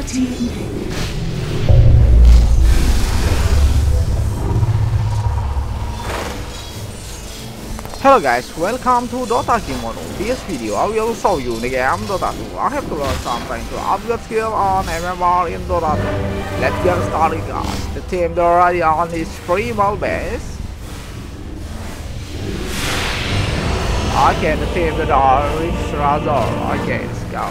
Team pick. Hello guys, welcome to Dota Kimono. This video I will show you the game Dota 2. I have to learn something to upgrade skill on MMR in Dota 2. Let's get started guys. The team already on is primal base. Okay, the team that are rich Razor. Okay, let's go.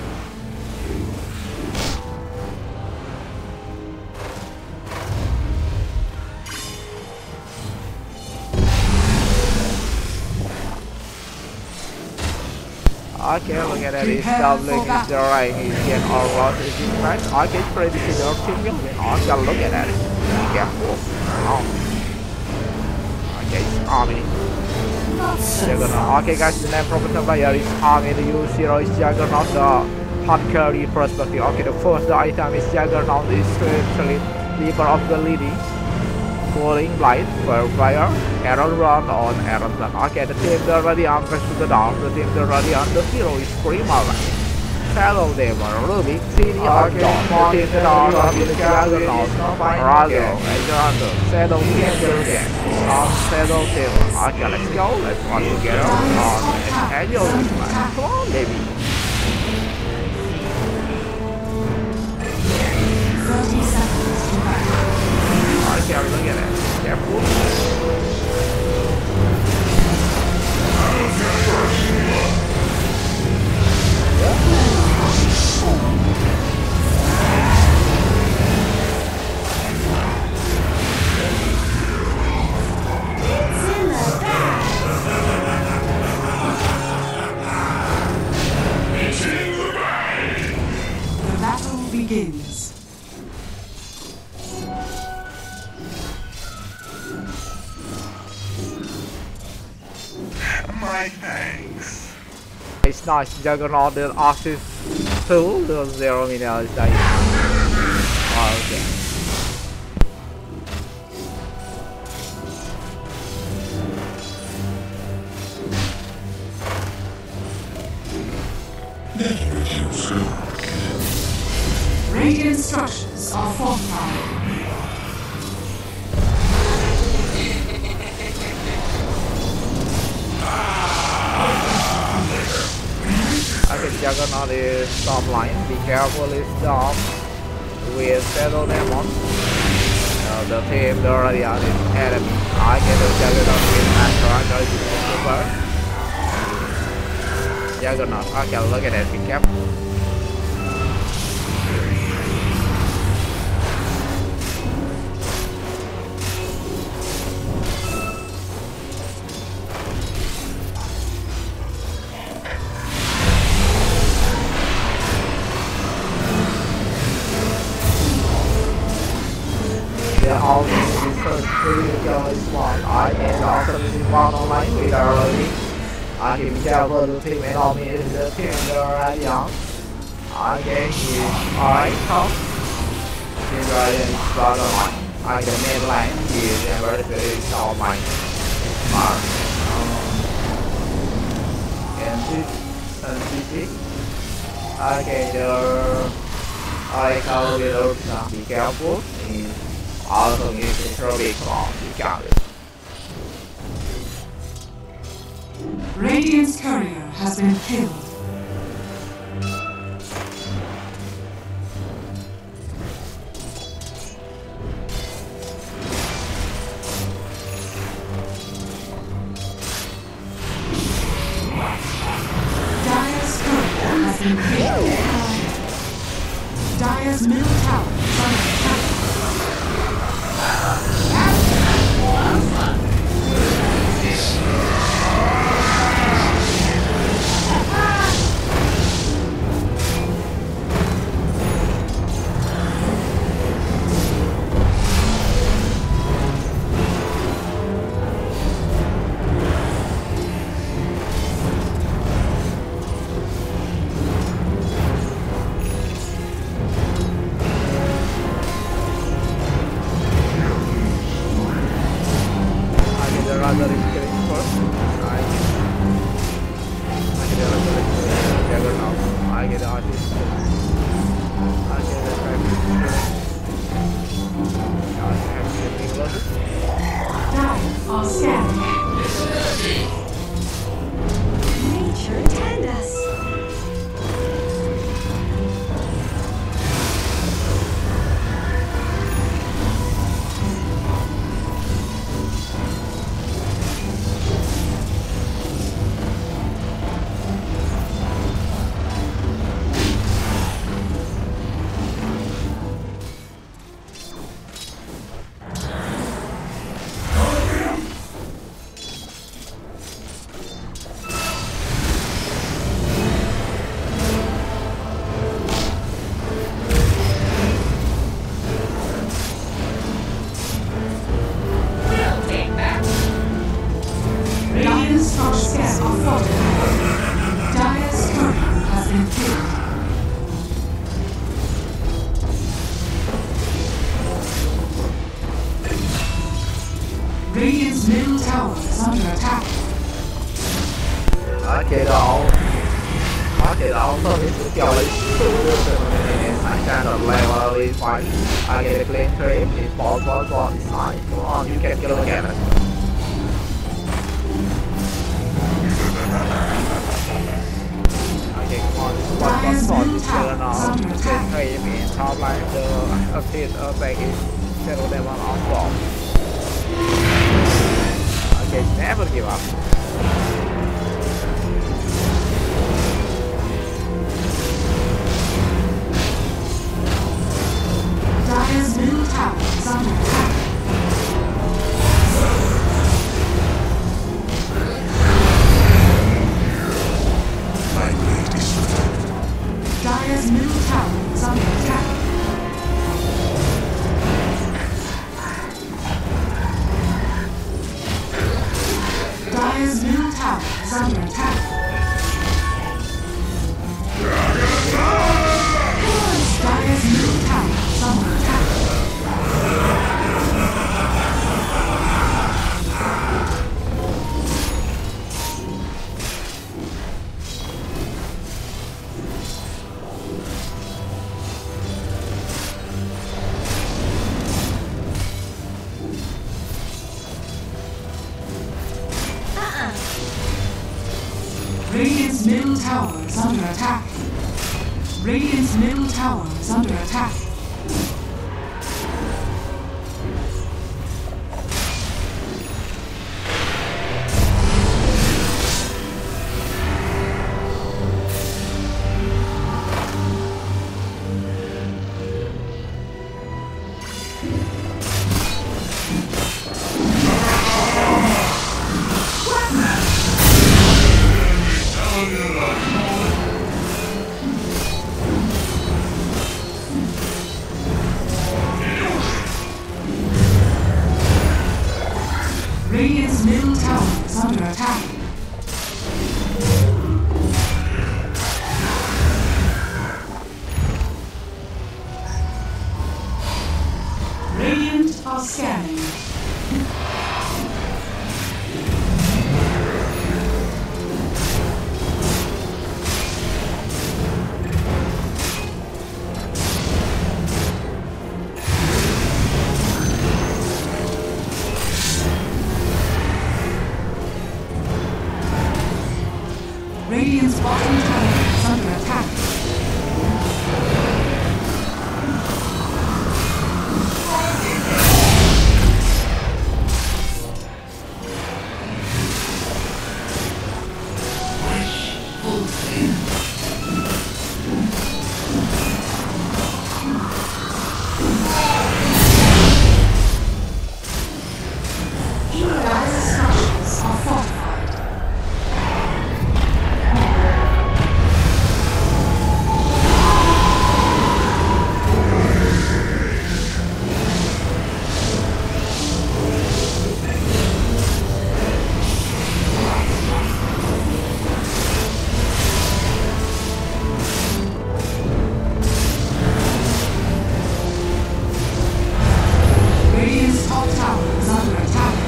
Okay, look at that, he's doubling, he's drawing, he's getting all lost, is in fact. Okay, it's pretty similar to team building. Okay, look at that. Be careful. Oh. Okay, it's Army. Juggernaut. Okay guys, the name professional player is Army, the U0 is Juggernaut, the hard carry perspective. Okay, the first item is Juggernaut, is actually leader of the lady. Cooling Light for player, Herald Run on Herald Run. Okay, the team that already on Press to the Down, the team that already on the Zero is Primal Light. Shadow Demon, Rubik, CD or Dawn, the team that are on the Juggernaut, Razo, Under, Shadow Demon, Shadow Demon. Okay, let's go, let's work together on Angel Wingman. Come on, baby. 30 seconds to battle. Okay, look at it. Careful. The battle begins. My thanks. It's nice, Juggernaut, the assist tool, the 0 minute is like. Oh, okay. Radiant structures are fortified. Okay, Juggernaut is top line. Be careful, it's down with Shadow Demon. The team that already on is enemy. I get the Juggernaut with Astra, super. Juggernaut. Okay, look at that. Be careful. All this is one. I can also use one online with early. I can be careful to team and all me in the team that are young. I can use alright top. Team Radiant is brought online. I can main line use and versus all mine. Mark. And CC. Okay, I call it out. Be careful. Also need to throw it on the gather. Radiant's courier has been killed. Dire's courier has been killed. Dire's middle tower is under attack. Radiant's middle tower is under attack. Okay, the also is to kill it. I cannot level this fight. I get a clean trip. It's ball design. Come on, you can kill again. Okay, come on. One sword is turn on. The clean trip in top line. The assist back is settle them on ball. Okay, never give up. Dire's middle tower is under attack. Dire's middle tower is under attack. Dire's middle tower is under attack. Dire's middle tower is under attack. Radiant's middle tower is under attack. Radiant's middle tower is under attack. Radiant's middle tower is under attack. Radiant are scanning. Radiant's bottom tower is under attack. Dire's structures are fortified. Radiant's top tower is under attack.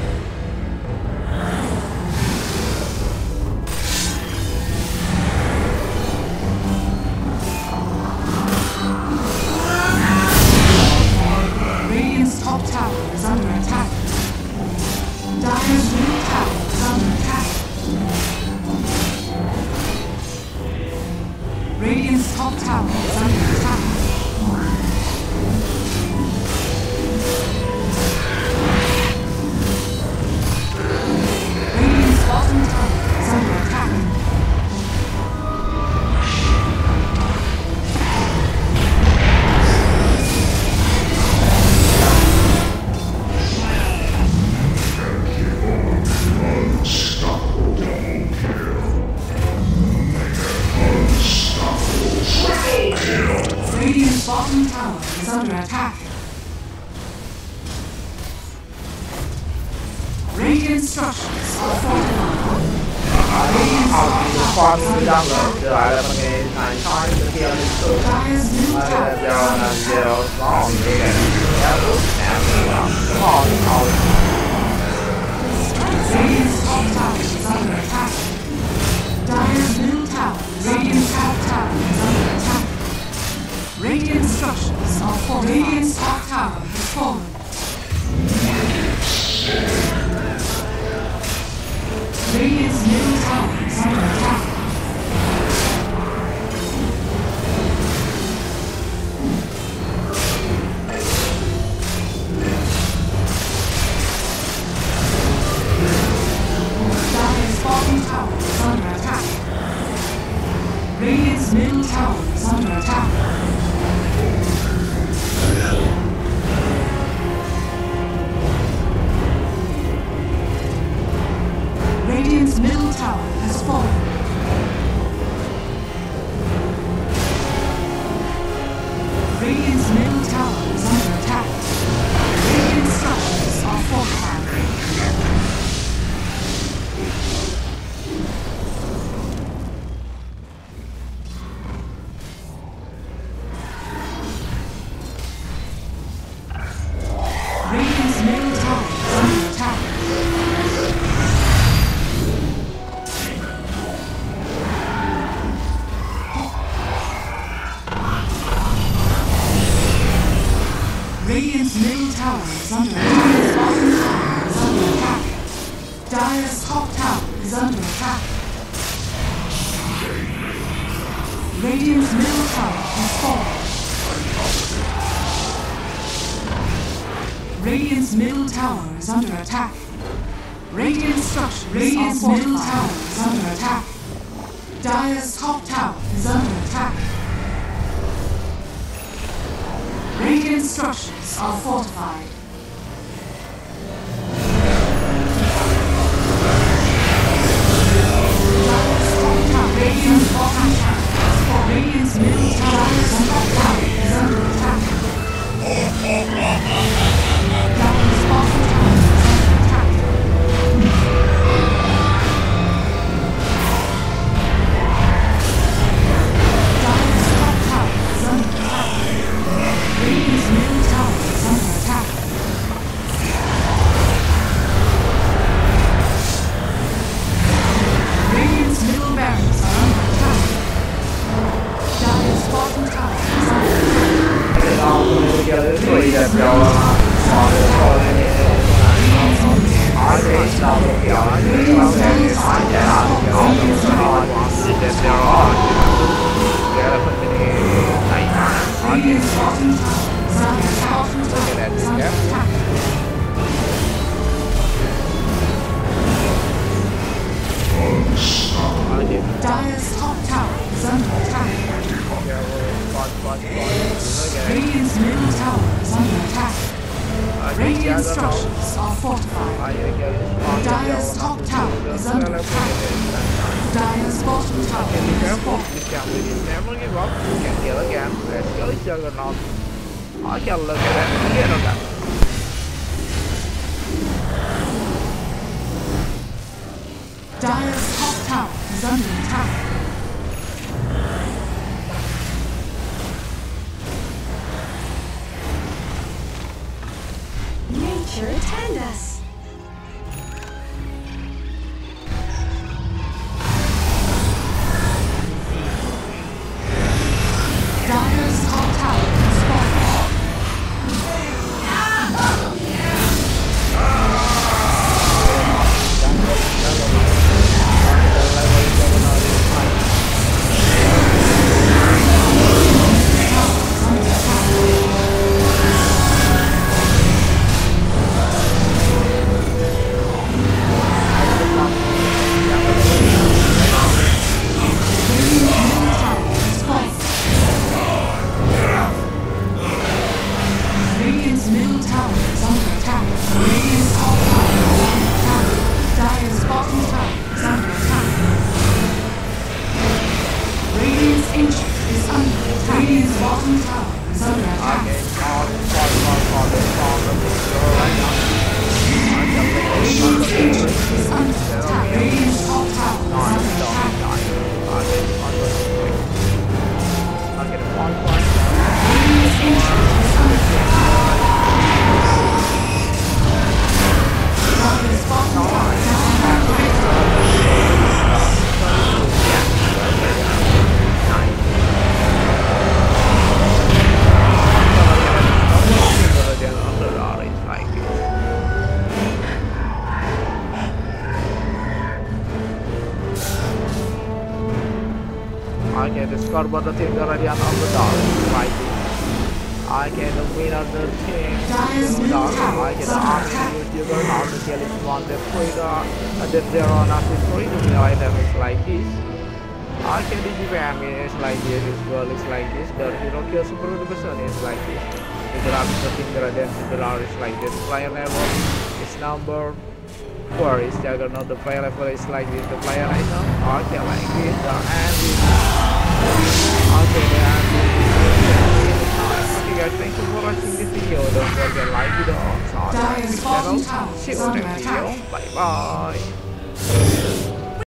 Radiant's top tower is under attack. Dire's middle tower is under attack. Radiant's top tower is under attack. Radiant's bottom tower is under attack. Radiant's bottom tower is under attack. Radiant structures are fortified. Farming jungle, the island is 9 times the kill is good. Dire's middle tower is under attack. 0 strong, you can never come on. Radiant's top tower is under attack. Dire's middle tower is Radiant's top tower is under attack. Radiant structures are falling. Radiant's top tower has fallen. Radiant's middle tower is under attack. Dire's bottom tower is under attack. Radiant's middle tower is under attack. Radiant's middle tower has fallen. Radiant's middle tower is under attack. Radiant structures are fortified. Radiant's middle tower is under attack. Radiant's middle tower is under attack. Dire's bottom tower is under attack. Radiant's middle tower has fallen. Radiant's middle tower is under attack. Radiant structures Radiant's middle tower is under attack. Dire's top tower is under attack. Radiant structures are fortified. Dire's top tower, Radiant's bottom tower, Radiant's middle tower, Dire's top tower is under attack. Dire's bottom tower is under attack. Dire's top tower is under attack. Radiant's middle tower is under attack. Radiant's middle barracks are under attack. Dire's bottom tower is under attack. Radiant's bottom tower is under attack. Dire's top tower is under attack. Radiant's middle tower is under attack. Radiant structures are fortified. Dire's top tower is under attack. Dire's bottom tower is fortified. Never give up. You can kill again. Let's go, Juggernaut. I can look at that again on that. Dire's top tower is under attack. Nature attend us. Dire's top tower is fallen. score, but the team already on the dark. Like this. I can win other team. I get the army juggernaut to kill it one the trigger, and then there are nothing for it to be items like this. I can do damage like this, this girl is like this, the hero kills super person is like this. The grab is the finger and then the is like this. Player level is number 4 is juggernaut, the player level is like this, the player item, okay like this, the end is okay, the end is okay guys, thank you for watching this video. Don't forget to like, video, subscribe to the channel. See you in the next video. Bye bye.